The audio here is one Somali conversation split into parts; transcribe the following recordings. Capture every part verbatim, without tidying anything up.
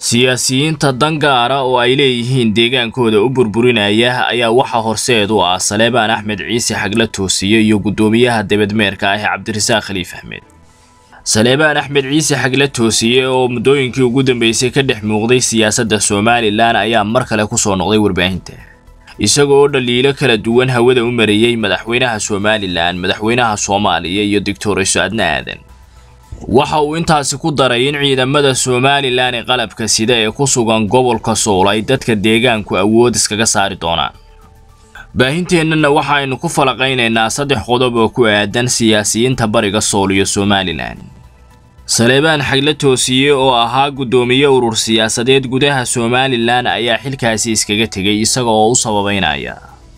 siyaasiyiinta dangaara oo ay leeyihiin deegaankooda u burburinaya ayaa waxa horseed u ah Saleebaan Axmed Ciise Xagla Toosiye iyo gudoomiyaha dibadmeerka ah Cabdirasaaq Khaliif Axmed. Saleebaan Axmed Ciise Xagla Toosiye oo muddooyinkii ugu dambeysay ka dhex muuqday siyaasadda Soomaaliland ayaa mar kale ku soo noqday warbaahinta isagoo dhaliilo kala duwan hawada u mariyay madaxweynaha Soomaaliland, madaxweynaha Soomaaliya iyo Doctor Saadna Aadan. waxa uu intaasi ku daray in ciidamada Soomaaliland qalabka sida ee ku sugan gobolka Sool ay dadka deegaanku awood iskaga saari doonaan. baahinteennana waxa aynu ku falaqaynaynaa saddex qodob oo ku aadan siyaasiyiinta bariga Sool iyo Soomaaliland. Saleebaan Xagla Toosiye oo ahaa gudoomiye urur siyaasadeed gudaha Soomaaliland ayaa xilkaasi iskaga tagay isagoo u sababeynaya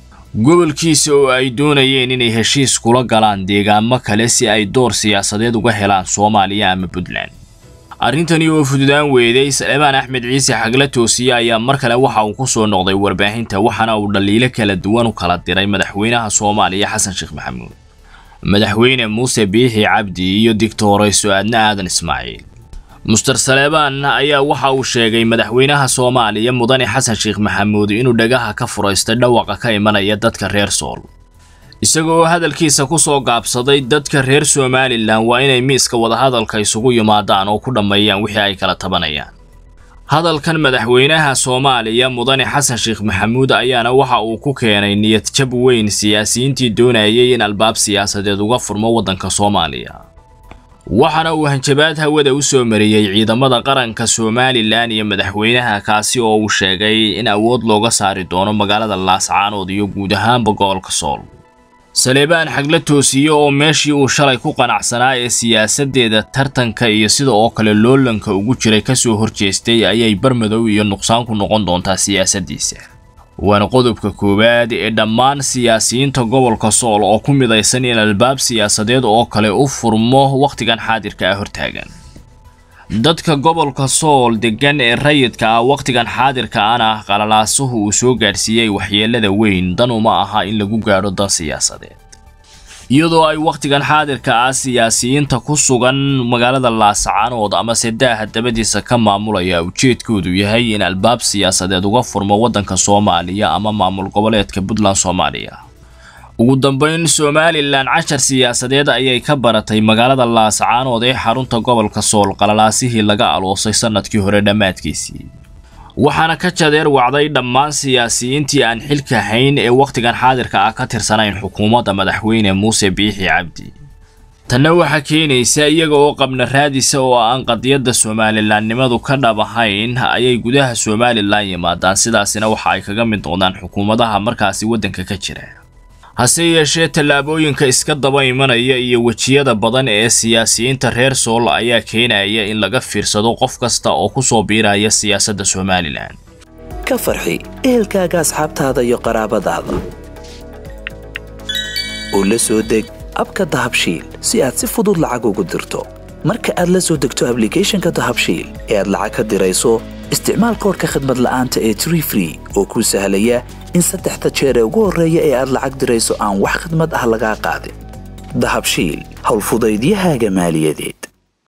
gobolkiisa oo ay doonayeen inay heshiis kula galaan deegaamo kale si ay door siyaasadeed uga helaan Soomaaliya ama Puntland. arrintani oo fududaan weeday Saleebaan Axmed Ciise Xagla Toosiye ayaa mar kale waxa uu ku soo noqday warbaahinta waxana uu dhaliilo kala duwan u kala diray madaxweynaha Soomaaliya Xasan Sheekh Maxamuud, madaxweyne Muuse Biixi Cabdi iyo Doctor Saadna Aadan Ismaaciil. Mister Saleebaan ayaa waxa uu sheegay madaxweynaha Soomaaliya Mudane Xasan Sheekh Maxamuud inuu dhagaha ka furaysto dhawaqa ka imanaya dadka reer Sool, isagoo hadalkiisa ku soo gaabsaday dadka reer Soomaaliland waa inay miiska wada hadalka isugu yimaadaan oo ku dhameeyaan wixii ay kala tabanayaan. hadalkan madaxweynaha Soomaaliya Mudane Xasan Sheekh Maxamuud ayaana waxa uu ku keenay niyad jab weyn siyaasiyiintii doonayay in albaab siyaasadeed uga furmo wadanka Soomaaliya. waxana uu hanjabaad hawada u soo mariyay ciidamada qaranka Soomaaliland iyo madaxweynaha kaasi oo uu sheegay in awood looga saari doono magaalada Laascaanood iyo guud ahaan gobolka Sool. Saleebaan Xagla Toosiye oo meeshii uu shalay ku qanacsanaa ee siyaasadeeda tartanka iyo sida oo kale loolanka ugu jiray ka soo horjeestay ayay barmadow iyo nuqsaan ku noqon doontaa siyaasadiisa. waana qodobka koowaad ee dhammaan siyaasiyiinta gobolka Sool oo ku midaysan in albaab siyaasadeed oo kale u furmo waqtigan xaadirka ah hortaagan. dadka gobolka Sool degan ee rayidka ah waqtigan xaadirka ah qalalaasuhu uu soo gaarsiiyay waxyeelada weyn dan uma aha in lagu gaaro dan siyaasadeed, iyadoo ay waqtigan xaadirka ah siyaasiyiinta ku sugan magaalada Laascaanood ama Sedaha dabadiisa ka maamulaya ujeedkoodu yahay in albaab siyaasadeed uga furmo wadanka Soomaaliya ama maamul goboleedka Puntland Soomaaliya. ugu dambeyn Soomaaliland cashar siyaasadeed ayay ka baratay magaalada Laascaanood ee xarunta gobolka Sool qalalaasihii laga aloosay sanadkii hore dhamaadkiisii, waxaana ka jadeer wacday dhammaan siyaasiyiintii aan xilka hayn ee waqtigan xaadirka ah ka tirsanayn xukuumadda madaxweyne Muuse Biixi Cabdi. tanna waxa keenaysa iyaga oo qabna raadisa oo aan qadiyadda Soomaalilandnimadu ka dhabahayn ayay gudaha Soomaaliland yimaadaan, sidaasina waxa ay kaga mid noqdaan xukuumadaha markaasi wadanka ka jira. hase yeeshee tallaabooyinka iska daba imanaya iyo wajiyada badan ee siyaasiyiinta reer Sool ayaa keenaya in laga fiirsado qof kasta oo ku soo biiraya siyaasadda Soomaaliland. ka farxi ehelkaaga, asxaabtaada iyo qaraabadaada oo la soo deg abka Dahabshiil si aad si fudud lacag ugu dirto. marka aad la soo degto application-ka Dahabshiil ee aad lacag ka dirayso, isticmaal koodka khidmad la'aanta ee Tree Free oo kuu sahlaya in saddexda jeer ee ugu horreeya ee aad lacag dirayso aan wax khidmad ah laga qaadin. Dahabshiil, hawl fudaydiyahaaga maaliyadeed.